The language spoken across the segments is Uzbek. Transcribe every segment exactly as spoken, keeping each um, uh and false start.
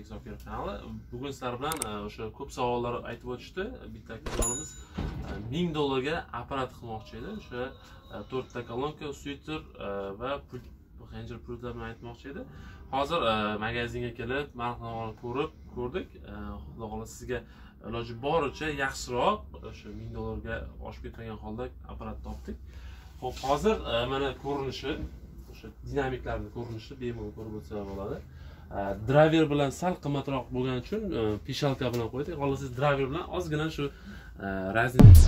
Yangi Salafan kanali. Bugun sizlar bilan o'sha ko'p savollar aytib o'tishdi. Bitta akademiyamiz ming dollarga apparat qilmoqchi edi. O'sha to'rtta kolonka, switcher va xanjar pultlar bilan aytmoqchi edi. Hozir magazinga kelib, narx-navoni ko'rib ko'rdik. Xudo xohlasa sizga iloji boricha yaxshiroq o'sha ming dollarga oshib ketmagan holda apparat topdik. Xo'p, hozir mana ko'rinishi, o'sha dinamiklarning ko'rinishi bemalol ko'rib o'tsangiz bo'ladi. Driver bilan sal qimmatroq bo'lgani uchun pishalka bilan qo'ydik. Xohlasangiz driver bilan ozgina shu raznica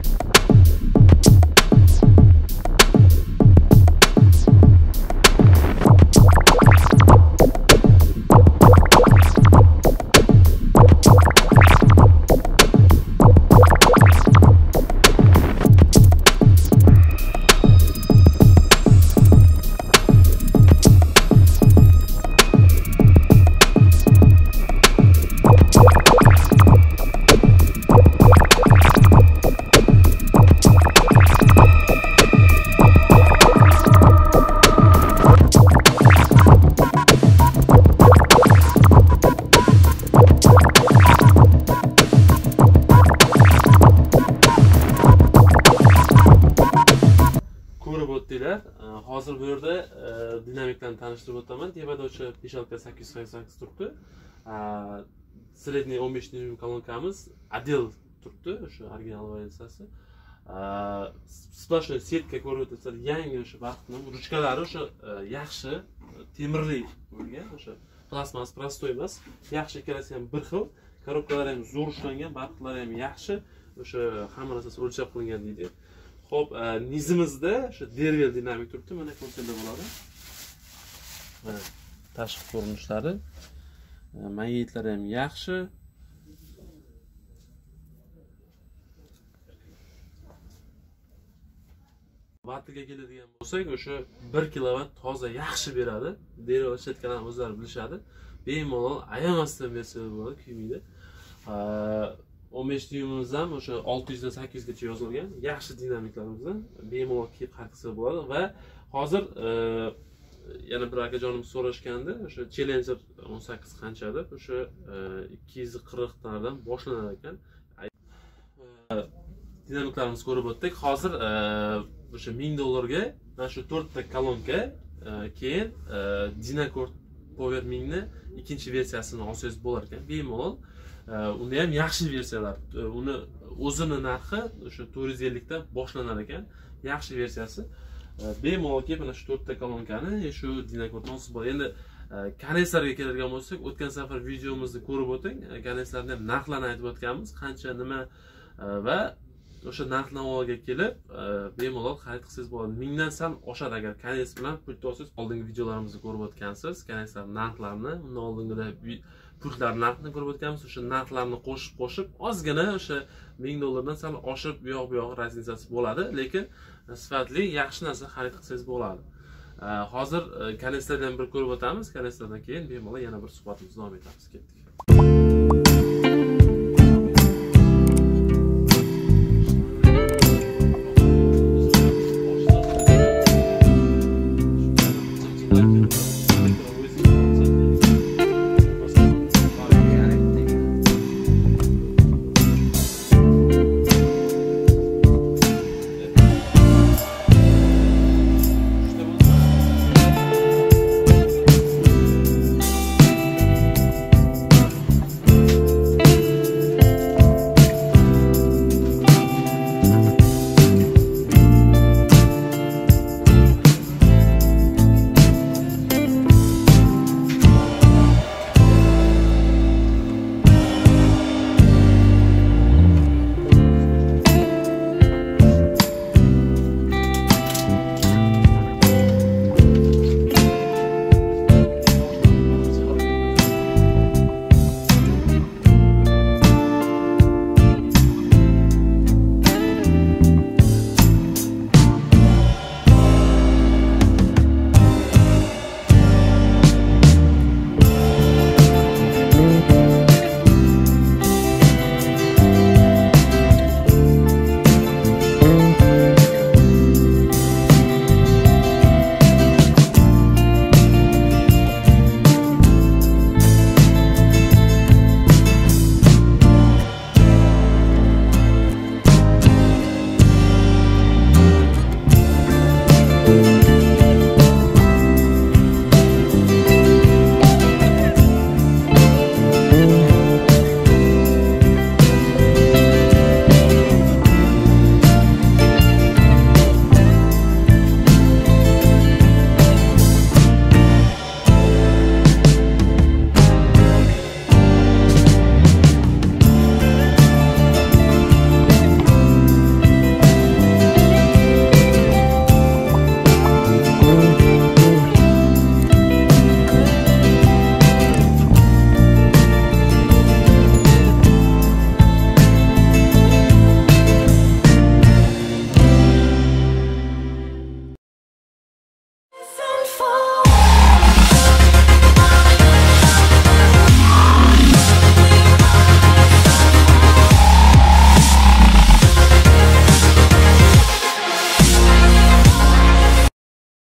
o'tdilar. Hozir bu yerda dinamiklarni tanishtirib o'taman. Tepada o'sha pishalka sakkiz yuz sakson sakkiz turibdi. Sredniy o'n besh dyuym kolonkamiz Adel turibdi, o'sha original variatsiyasi. Splashnoy setka ko'rib o'tasizlar, yangi o'sha vaqtning ruchkalari o'sha yaxshi temirli bo'lgan, o'sha plastmas prostoy emas. Yaxshi ikkalasi ham bir xil. Korobkalari ham zo'r ishlangan, barqlari ham yaxshi. O'sha hamma narsasi o'lchab qilingan deydi. Xo'p, nizimizda o'sha dervel dinamik turibdi, mana ko'rsanglar bo'ladi. Mana tashqi ko'rinishlari, magnitlar ham yaxshi. Vatiga keladigan bo'lsak, o'sha bir kilovat toza yaxshi beradi. Dervel ishlatganlarni o'zlari bilishadi. Bemalol ayamasdan bersa bo'ladi, kuymaydi. o'n besh dyuymimiz ham o'sha olti yuz dan sakkiz yuz gacha yozilgan. Yaxshi dinamiklarimizni bemalol kiyib qarqisa bo'ladi va hozir yana bir akajonimiz so'rashganda, o'sha Challenger o'n sakkiz qancha deb, o'sha ikki yuz qirq tadan boshlanar ekan. Dinamiklarimizni ko'rib o'tdik. Hozir o'sha ming dollarga mana shu to'rtta kolonka, keyin Dynacort Power mingni ikkinchi versiyasini olsangiz bo'lar ekan. Bemalol unda ham yaxshi versiyalar. Uni o'zini narxi o'sha to'rt yuz ellik dan boshlanar ekan. Yaxshi versiyasi. Bemalol kelib mana shu to'rtta kolonkani shu Dynacortni olsangiz bo'ladi. Endi kaneslarga keladigan bo'lsak, o'tgan safar videomizni ko'rib o'ting. Kaneslarning ham narxlarini aytib o'tganmiz, qancha nima va o'sha narx-navoga kelib bemalol xarid qilsangiz bo'ladi. mingdan sal oshadi agar kanes bilan pult olsangiz. Oldingi videolarimizni ko'rib o'tgansiz, kaneslar narxlarini, undan oldingida pultlar narxini ko'rib o'tganmiz. O'sha narxlarni qo'shib qo'shib ozgina o'sha ming dollardan sal oshib bu yoq bu yoq raznicasi bo'ladi, lekin sifatli yaxshi narsa xarid qilsangiz bo'ladi. Hozir kaneslardan bir ko'rib o'tamiz, kaneslardan keyin bemalol yana bir suhbatimizni davom etamiz. Ketdik.